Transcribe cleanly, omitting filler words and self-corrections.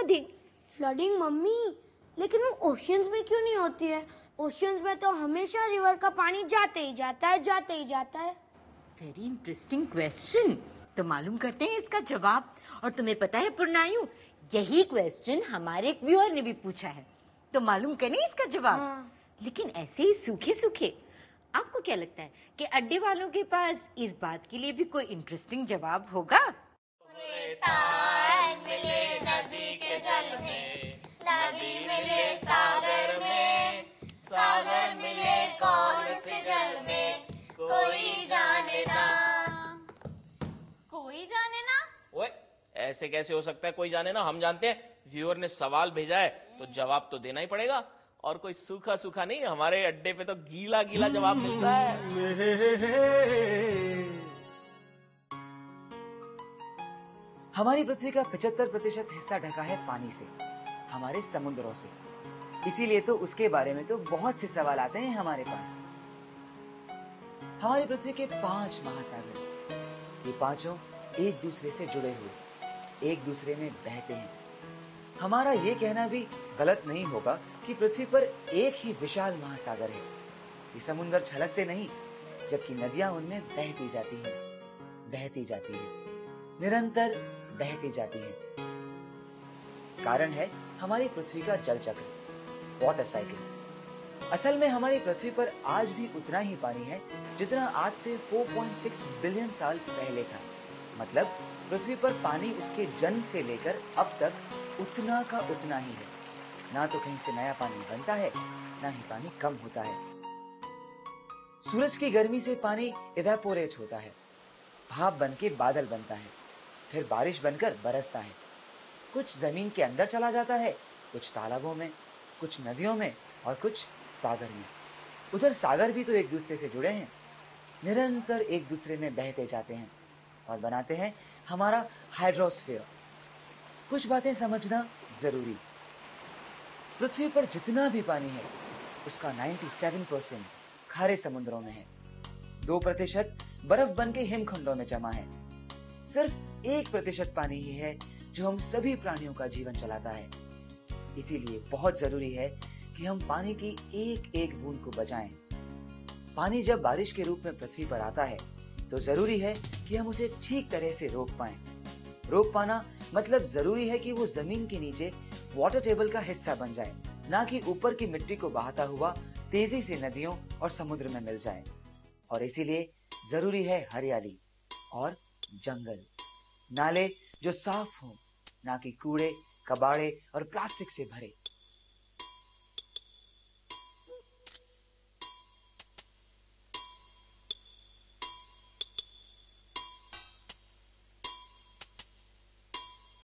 Flooding. Flooding mummy, लेकिन वो oceans में क्यों नहीं होती है? ओशियंस में तो हमेशा रिवर का पानी जाते ही जाता है, जाते ही जाता है। Very interesting question. तो मालूम करते हैं इसका जवाब। और तुम्हें पता है पुरनायु, यही क्वेश्चन हमारे एक व्यूअर ने भी पूछा है। तो मालूम करें इसका जवाब। हाँ। लेकिन ऐसे ही सूखे सूखे। आपको क्या लगता है कि अड्डे वालों के पास इस बात के लिए भी कोई इंटरेस्टिंग जवाब होगा? तार मिले नदी के जल में, नदी मिले सागर में, सागर मिले कौन से जल में, कोई जाने ना, कोई जाने ना। ओए, ऐसे कैसे हो सकता है कोई जाने ना? हम जानते हैं। व्यूअर ने सवाल भेजा है तो जवाब तो देना ही पड़ेगा। और कोई सूखा सूखा नहीं, हमारे अड्डे पे तो गीला गीला जवाब मिलता है। हमारी पृथ्वी का 75% हिस्सा ढका है पानी से, हमारे समुद्रों से। इसीलिए तो उसके बारे में तो बहुत से सवाल आते हैं हमारे पास। हमारी पृथ्वी के 5 महासागर, ये पांचों एक दूसरे से जुड़े हुए, एक दूसरे में बहते हैं। हमारा ये कहना भी गलत नहीं होगा कि पृथ्वी पर एक ही विशाल महासागर है। ये समुद्र छलकते नहीं, जबकि नदियां उनमें बहती जाती हैं, बहती जाती हैं, निरंतर बहती जाती हैं। कारण है हमारी पृथ्वी का जल चक्र, वाटर साइकिल। असल में हमारी पृथ्वी पर आज भी उतना ही पानी है जितना आज से 4.6 बिलियन साल पहले था। मतलब पृथ्वी पर पानी उसके जन्म से लेकर अब तक उतना का उतना ही है। ना तो कहीं से नया पानी बनता है, ना ही पानी कम होता है। सूरज की गर्मी से पानी इवेपोरेट होता है, भाप बन के बादल बनता है, फिर बारिश बनकर बरसता है। कुछ जमीन के अंदर चला जाता है, कुछ तालाबों में, कुछ नदियों में और कुछ सागर में। उधर सागर भी तो एक दूसरे से जुड़े हैं, निरंतर एक दूसरे में बहते जाते हैं और बनाते हैं हमारा हाइड्रोस्फीयर। कुछ बातें समझना जरूरी। पृथ्वी पर जितना भी पानी है उसका 97% खारे समुद्रों में है। 2% बर्फ बन के हिमखंडों में जमा है। सिर्फ 1% पानी ही है जो हम सभी प्राणियों का जीवन चलाता है। इसीलिए बहुत जरूरी है कि हम पानी की एक एक बूंद को बचाएं। पानी जब बारिश के रूप में पृथ्वी पर आता है तो जरूरी है कि हम उसे ठीक तरह से रोक पाएं। रोक पाना मतलब जरूरी है कि वो जमीन के नीचे वाटर टेबल का हिस्सा बन जाए, ना कि ऊपर की मिट्टी को बहाता हुआ तेजी से नदियों और समुद्र में मिल जाए। और इसीलिए जरूरी है हरियाली और जंगल, नाले जो साफ हों, ना कि कूड़े, कबाड़े और प्लास्टिक से भरे।